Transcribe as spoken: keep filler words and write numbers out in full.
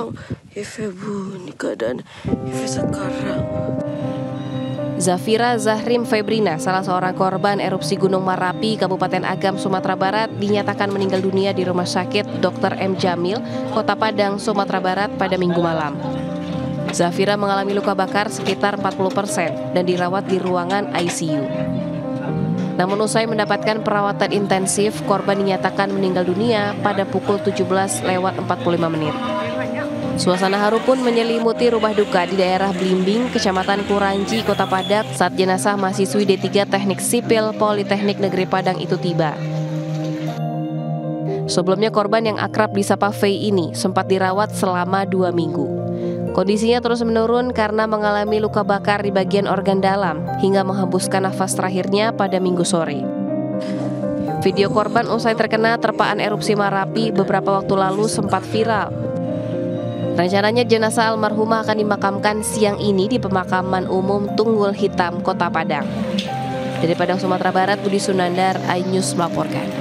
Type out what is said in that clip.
tolong Ive bu, ini keadaan Ive sekarang. Zafira Zahrim Febrina, salah seorang korban erupsi Gunung Merapi, Kabupaten Agam, Sumatera Barat, dinyatakan meninggal dunia di Rumah Sakit dokter M. Jamil, Kota Padang, Sumatera Barat pada Minggu malam. Zafira mengalami luka bakar sekitar empat puluh persen dan dirawat di ruangan I C U. Namun usai mendapatkan perawatan intensif, korban dinyatakan meninggal dunia pada pukul tujuh belas lewat empat puluh lima menit. Suasana haru pun menyelimuti rumah duka di daerah Blimbing, Kecamatan Kuranji, Kota Padang saat jenazah mahasiswi D tiga Teknik Sipil Politeknik Negeri Padang itu tiba. Sebelumnya korban yang akrab disapa Fei ini sempat dirawat selama dua minggu. Kondisinya terus menurun karena mengalami luka bakar di bagian organ dalam hingga menghembuskan nafas terakhirnya pada Minggu sore. Video korban usai terkena terpaan erupsi Merapi beberapa waktu lalu sempat viral. Rencananya jenazah almarhumah akan dimakamkan siang ini di Pemakaman Umum Tunggul Hitam, Kota Padang. Dari Padang, Sumatera Barat, Budi Sunandar, iNews melaporkan.